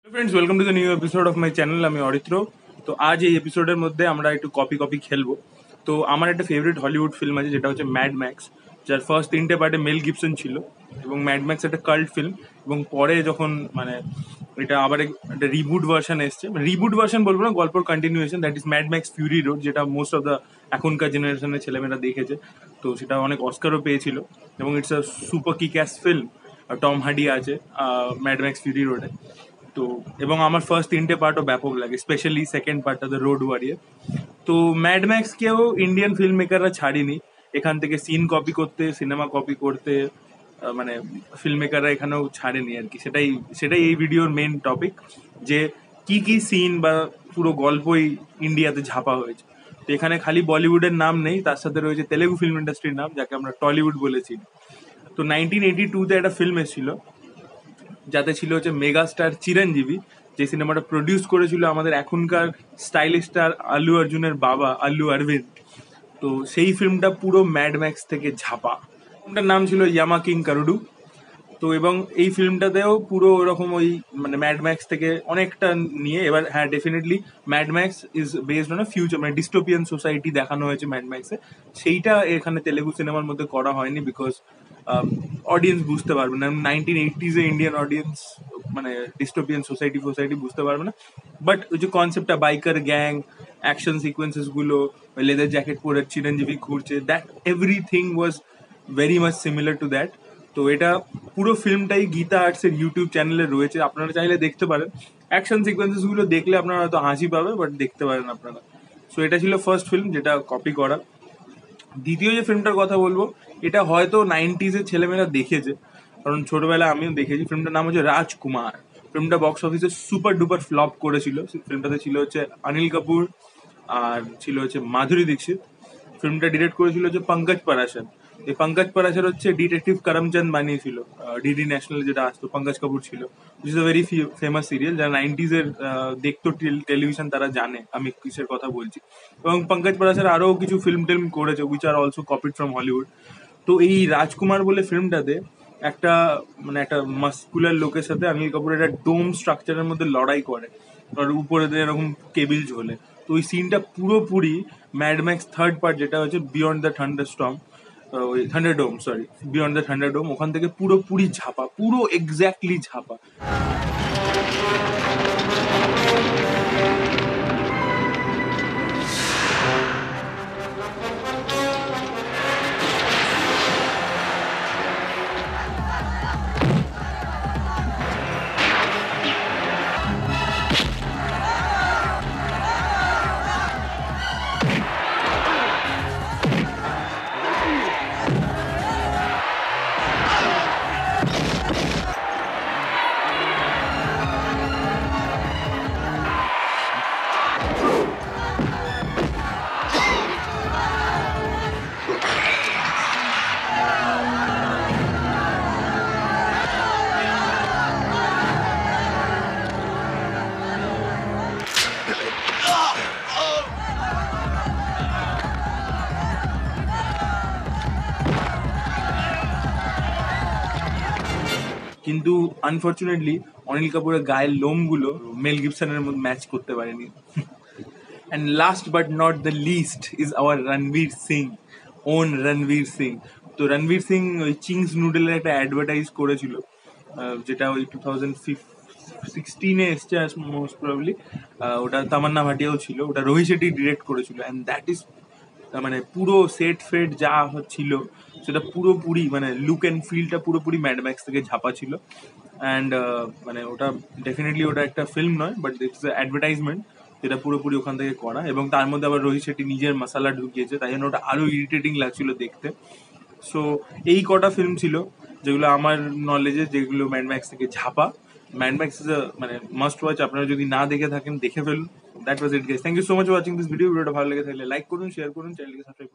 Friends, welcome to the new episode of my channel. আমি অরিত্র। তো আজ এই এপিসোডের মধ্যে আমরা একটু কপি কপি খেলবো। তো আমার একটা ফেভারিট হলিউড ফিল্ম আছে, যেটা হচ্ছে ম্যাড ম্যাক্স, যার ফার্স্ট 3টে পার্টে মেল গিবসন ছিল। এবং ম্যাড ম্যাক্স একটা কাল্ট ফিল্ম। এবং পরে যখন এটা আবার একটা রিবুট ভার্সন এসছে, রিবুট ভার্সন বলবো না, গল্পর continuation, that is Mad Max Fury Road, যেটা মোস্ট অফ দ্য এখনকার জেনারেশনের ছেলেমেয়েরা দেখেছে। তো সেটা অনেক অস্কারও পেয়েছিল এবং it's a super kick ass film. Tom Hardy আছে ম্যাড ম্যাক্স ফিউরি রোডে। তো এবং আমার ফার্স্ট 3টে পার্টও ব্যাপক লাগে, স্পেশালি সেকেন্ড পার্টটা, দ্য রোড ওয়ারিয়ার। তো ম্যাড ম্যাক্সকেও ইন্ডিয়ান ফিল্ম মেকাররা ছাড়িনি। এখান থেকে সিন কপি করতে, সিনেমা কপি করতে মানে ফিল্ম মেকাররা এখানেও ছাড়েনি আর কি। সেটাই সেটাই এই ভিডিওর মেন টপিক, যে কি কি সিন বা পুরো গল্পই ইন্ডিয়াতে ঝাপা হয়েছে। তো এখানে খালি বলিউডের নাম নেই, তার সাথে রয়েছে তেলেগু ফিল্ম ইন্ডাস্ট্রির নাম, যাকে আমরা টলিউড বলেছি। তো 1982-তে একটা ফিল্ম এসেছিল, যাতে ছিল হচ্ছে মেগা স্টার চিরঞ্জীবী, যে সিনেমাটা প্রডিউস করেছিল আমাদের এখনকার স্টাইলিশ স্টার আল্লু অর্জুনের বাবা আল্লু অরবিন্দ। তো সেই ফিল্মটা পুরো ম্যাড ম্যাক্স থেকে ঝাপা। ফিল্মটার নাম ছিল ইয়ামা কিং কারুডু। তো এবং এই ফিল্মটাতেও পুরো ওরকম ওই ম্যাড ম্যাক্স থেকে অনেকটা নিয়ে। এবার হ্যাঁ, definitely Mad Max is based on a future, dystopian society দেখানো হয়েছে ম্যাড ম্যাক্সে। সেইটা এখানে তেলেগু সিনেমার মধ্যে করা হয়নি, বিকজ অডিয়েন্স বুঝতে পারবে না। 1980s Indian audience dystopian society ফোসাইটি বুঝতে পারবে না। বাট ওই যে কনসেপ্টটা, বাইকার গ্যাং, অ্যাকশন সিকোয়েন্সেস গুলো, লেদার জ্যাকেট পরে চিরঞ্জীবী ঘুরছে, that everything was very much similar to that. তো এটা পুরো ফিল্মটাই গীতা আর্টসের ইউটিউব চ্যানেলে রয়েছে, আপনারা চাইলে দেখতে পারেন। অ্যাকশন সিকোয়েন্সেস গুলো দেখলে আপনারা হয়তো হাসি পাবে, বাট দেখতে পারেন আপনারা। সো এটা ছিল ফার্স্ট ফিল্ম যেটা কপি করা। দ্বিতীয় যে ফিল্মটার কথা বলবো, এটা হয়তো 90s-এর ছেলেমেয়েরা দেখেছে, কারণ ছোটবেলায় আমিও দেখেছি। ফিল্মটার নাম হচ্ছে রাজকুমার। ফিল্মটা বক্স অফিসে সুপার ডুপার ফ্লপ করেছিল। ফিল্মটাতে ছিল হচ্ছে অনিল কাপুর, আর ছিল হচ্ছে মাধুরী দীক্ষিত। ফিল্মটা ডিরেক্ট করেছিল হচ্ছে পঙ্কজ পরাশর। এই পঙ্কজ পরাশর হচ্ছে ডিটেকটিভ করমচাঁদ বানিয়েছিল ডিডি ন্যাশনাল, যেটা আসতো। পঙ্কজ কাপুর ছিল, which is a very famous serial. যারা 90s-এর দেখতো টেলিভিশন, তারা জানে আমি কিসের কথা বলছি। এবং পঙ্কজ পরাশর আরও কিছু ফিল্ম টিল্ম করেছে, which are also copied from Hollywood. তো এই রাজকুমার বলে ফিল্মটাতে একটা একটা মাস্কুলার লোকের সাথে অনিল কাপুর একটা ডোম স্ট্রাকচারের মধ্যে লড়াই করে, আর উপরে দিয়ে এরকম কেবিল ঝোলে। তো ওই সিনটা পুরোপুরি ম্যাড ম্যাক্স থার্ড পার্ট, যেটা হচ্ছে বিয়ন্ড দ্য থান্ডারস্টর্ম, ওই thunderdome, sorry, beyond the thunderdome, ওখান থেকে পুরোপুরি ঝাপা, পুরো এক্স্যাক্টলি ঝাপা। কিন্তু আনফর্চুনেটলি অনিল কাপুরের গায়ের লোমগুলো মেল গিবসনের মধ্যে ম্যাচ করতে পারেনি। And last but not the least is our Ranveer Singh, own Ranveer Singh. তো রণবীর সিং ওই চিংস নুডলের একটা অ্যাডভার্টাইজ করেছিল, যেটা ওই 2016-এ এসছে মোস্ট প্রবাবলি। ওটা তামান্না ভাটিয়াও ছিল, ওটা রোহিত শেট্টি ডিরেক্ট করেছিল। অ্যান্ড দ্যাট ইজ পুরো সেট ফেট যা ছিল, সেটা পুরোপুরি লুক অ্যান্ড ফিলটা পুরোপুরি ম্যাড ম্যাক্স থেকে ঝাপা ছিল। অ্যান্ড ওটা ডেফিনেটলি ওটা একটা ফিল্ম নয়, বাট ইটস অ্যাডভার্টাইজমেন্ট, যেটা পুরোপুরি ওখান থেকে করা। এবং তার মধ্যে আবার রোহিত শেট্টি নিজের মশালা ঢুকিয়েছে, তাই জন্য ওটা আরো ইরিটেটিং লাগছিল দেখতে। সো এই কটা ফিল্ম ছিল যেগুলো আমার নলেজে, যেগুলো ম্যাড ম্যাক্স থেকে ঝাপা। Mad Max is must watch, আপনারা যদি না দেখে থাকেন দেখে ফেলুন। That was it guys, thank you so much watching this video. ভিডিওটা ভালো লেগে থাকলে লাইক করুন, শেয়ার করুন, চ্যানেলকে সাবস্ক্রাইব করুন।